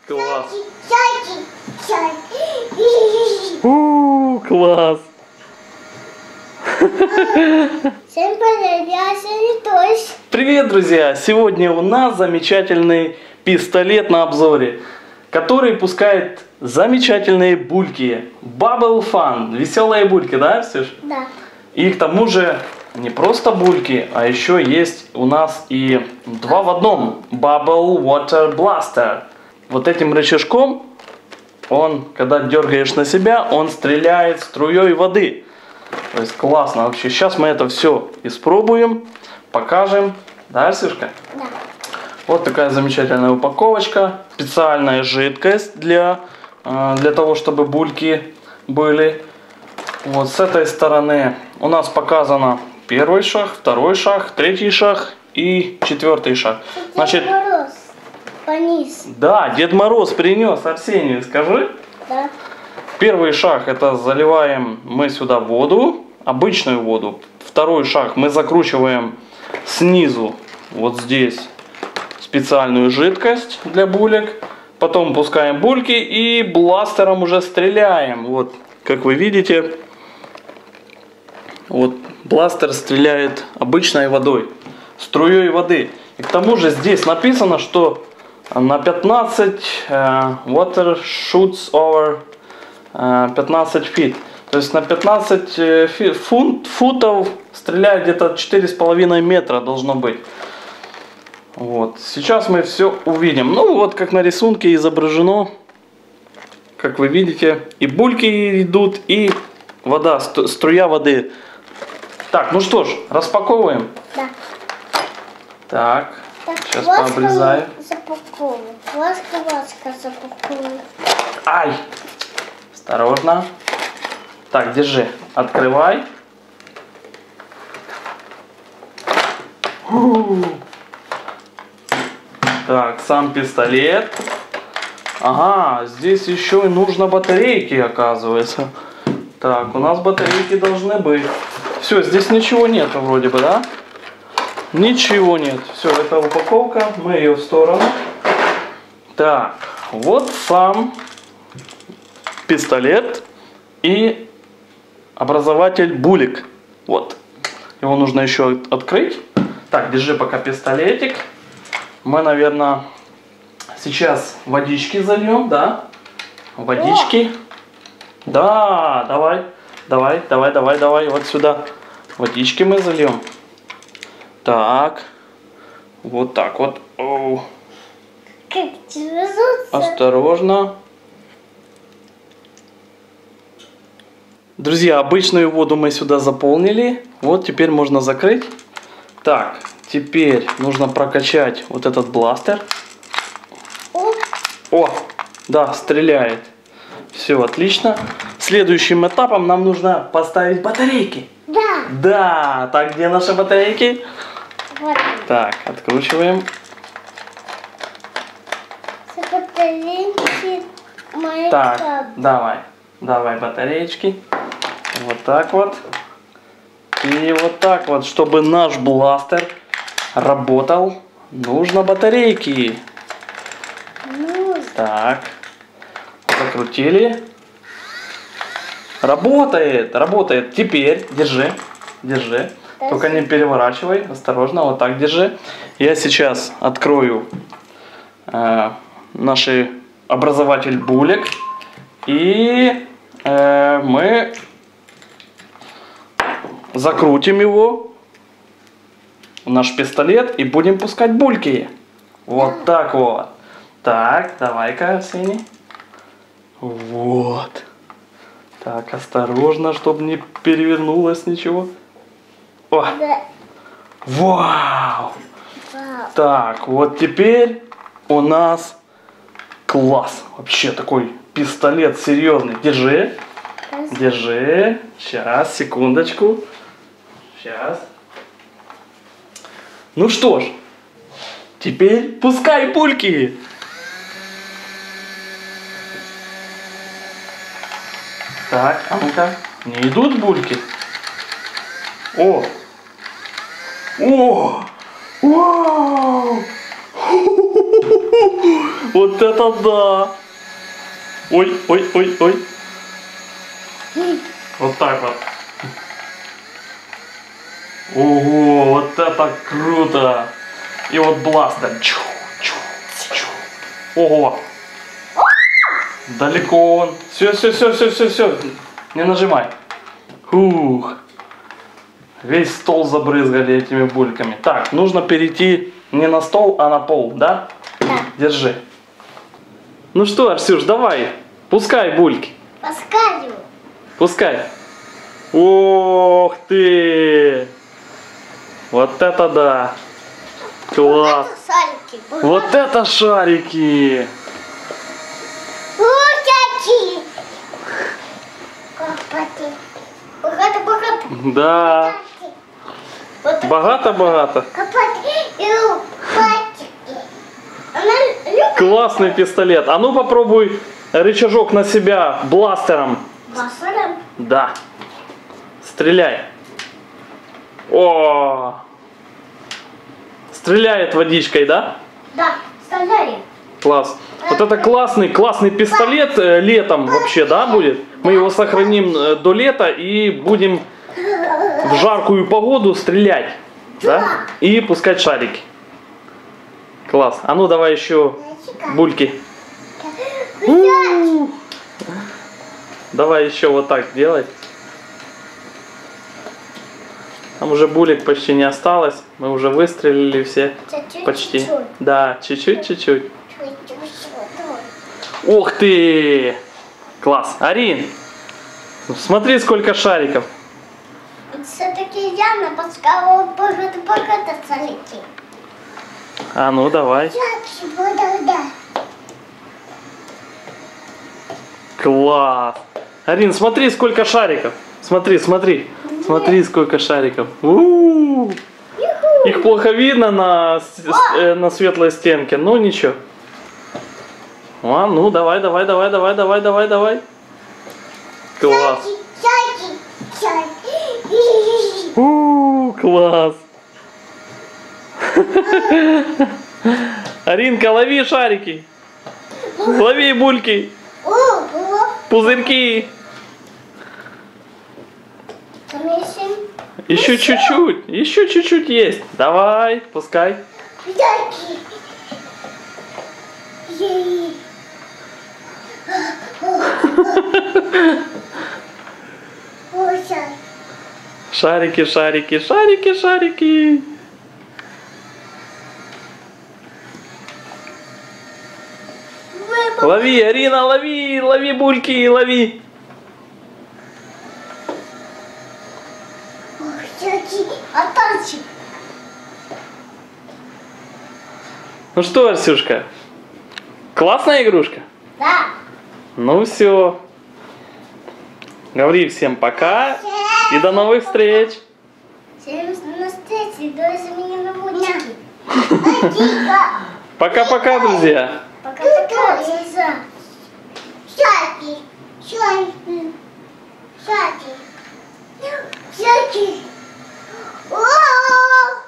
Класс. Класс. Всем привет, я Санитош. Привет, друзья! Сегодня у нас замечательный пистолет на обзоре, который пускает замечательные бульки. Bubble Fun. Веселые бульки, да, Ксюш? Да. И к тому же не просто бульки, а еще есть у нас и два в одном. Bubble Water Blaster. Вот этим рычажком, он, когда дергаешь на себя, он стреляет струей воды. То есть классно вообще. Сейчас мы это все испробуем, покажем. Да, Ксюшка? Да. Вот такая замечательная упаковочка. Специальная жидкость для того, чтобы бульки были. Вот с этой стороны у нас показано первый шаг, второй шаг, третий шаг и четвертый шаг. Значит, Дед Мороз понес. да, Дед Мороз принес, Арсению, скажи. Да. Первый шаг — это заливаем мы сюда воду, обычную воду. Второй шаг — мы закручиваем снизу, вот здесь, специальную жидкость для булек. Потом пускаем бульки и бластером уже стреляем. Вот, как вы видите, вот бластер стреляет обычной водой, струей воды. И к тому же здесь написано, что на 15 water shoots over 15 feet. То есть на 15 футов стреляет где-то 4,5 метра должно быть. Вот. Сейчас мы все увидим. Ну вот как на рисунке изображено. Как вы видите, и бульки идут, и вода, струя воды. Так, ну что ж, распаковываем. Да. Так, Так, сейчас ласка пообрезаю. запаковывай. Ласка запаковывай. Ай! Осторожно. Так, держи. Открывай. Так, сам пистолет. Ага, здесь еще и нужно батарейки, оказывается. Так, у нас батарейки должны быть. Все, здесь ничего нету вроде бы, да? Ничего нет. Все, это упаковка. Мы ее в сторону. Так, вот сам пистолет и образователь булек. Вот. Его нужно еще открыть. Так, держи пока пистолетик. Мы, наверное, сейчас водички зальем, да? Водички. Да, давай. Вот сюда. Водички мы зальем. Так. Вот так вот. Оу. Как тебя зовут? Осторожно. Друзья, обычную воду мы сюда заполнили. Вот теперь можно закрыть. Так, теперь нужно прокачать вот этот бластер. О, да, стреляет. Все отлично. Следующим этапом нам нужно поставить батарейки. Да. Да, так, где наши батарейки? Вот. Так, откручиваем. Батарейки мои. Так, давай батареечки. Вот так вот. И вот так вот, чтобы наш бластер работал, нужно батарейки. Ну, Так, закрутили. Работает. Теперь держи. Только не переворачивай, осторожно, вот так держи. Я сейчас открою наш образователь булек. И мы закрутим его, наш пистолет, и будем пускать бульки. Вот так вот. Так, давай-ка, Арсений. Вот. Так, осторожно, чтобы не перевернулось ничего. О! да. Вау! Вау. Так, вот теперь у нас класс. Вообще такой пистолет серьезный. Держи. Сейчас, секундочку. Сейчас. Ну что ж, теперь пускай пульки. Так, а ну-ка, не идут бульки? О! Вау! Вот это да! Ой, ой, ой, ой. Вот так вот. Ого, вот это круто! И вот бластер. Чу, чу, чу. Ого! Далеко он. Все. Не нажимай. Ух. Весь стол забрызгали этими бульками. Так, нужно перейти не на стол, а на пол, да? Да. Держи. Ну что, Арсюш, давай. Пускай бульки. Пускаю. Пускай. Ох ты! Вот это да! Класс! Это шарики. Вот это шарики! Вот такие. Копати. Богато. Да! Вот так. Богато-богато! Копати и пальчики. Она любит Классный пистолет! А ну попробуй рычажок на себя бластером. басуром. Да! Стреляй! О! Стреляет водичкой, да? Да, стреляем. Класс. Вот это классный пистолет летом вообще, да, будет? Мы его сохраним до лета и будем в жаркую погоду стрелять, да? И пускать шарики. Класс. А ну давай еще бульки. У-у-у. Давай еще вот так делать. Там уже булек почти не осталось. Мы уже выстрелили все. Почти. Чуть-чуть. Да, чуть-чуть. Чуть-чуть. Ух ты! Класс. Арин, смотри, сколько шариков. Все-таки я напускала богато шарики. А ну давай. Класс. Арин, смотри, сколько шариков. Смотри. Смотри, сколько шариков. У-у-у. Их плохо видно на светлой стенке, но ничего. А, ну давай. Класс. Класс. Аринка, лови шарики. Лови бульки. Пузырьки. Еще чуть-чуть есть. Давай, пускай. Шарики. Лови, Арина, лови бульки, лови. Ну что, Арсюшка, классная игрушка? Да. Ну все. Говори всем пока и до новых встреч. Всем на встрече, до замены мультики. Пока-пока, друзья. Пока-пока, друзья. Шаки. О!